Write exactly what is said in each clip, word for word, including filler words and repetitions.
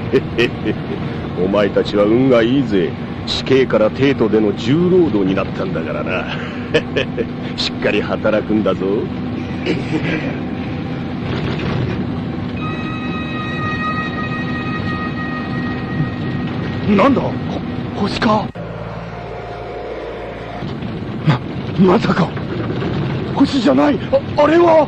お前たちは運がいいぜ。死刑から帝都での重労働になったんだからな。しっかり働くんだぞ。 なんだ、星か。ま、まさか星じゃない。あ、あれは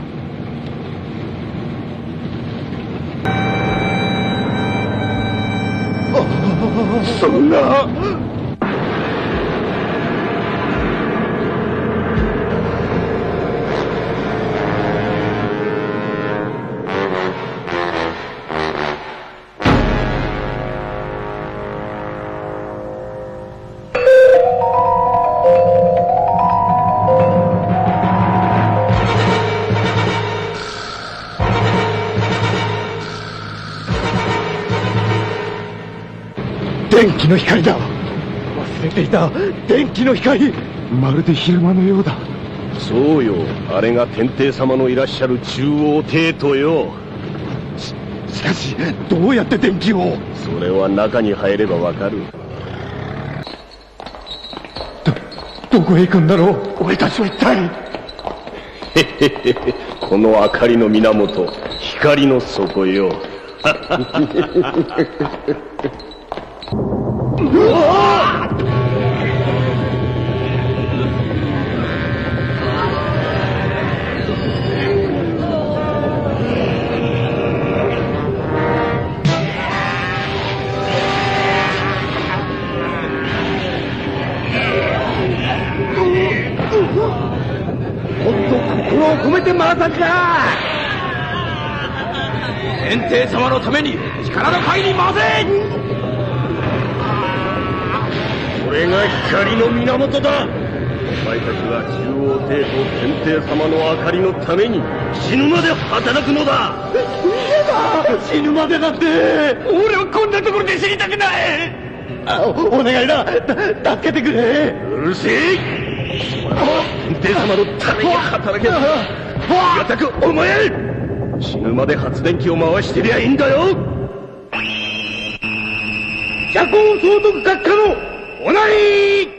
そんな。電気の光だ。忘れていた。電気の光、まるで昼間のようだ。 そうよ、あれが天帝様のいらっしゃる中央帝都よ。 し, しかしどうやって電気を。 それは中に入ればわかる。 どどこへ行くんだろう、俺たちは一体。 へへへへ、この明かりの源、光の底よ。うわっ！ もっと心を込めて回さんか。天帝様のために力の限り回せ。 これが光の源だ。お前たちは中央帝都天帝様の明かりのために死ぬまで働くのだ。 嫌だ、死ぬまでだって。俺はこんなところで死にたくない。あ、お, お願いだ、た助けてくれ。 うるせえ。天帝様のために働けばありがたく思え。死ぬまで発電機を回してりゃいいんだよ。社交総督閣下のおなり。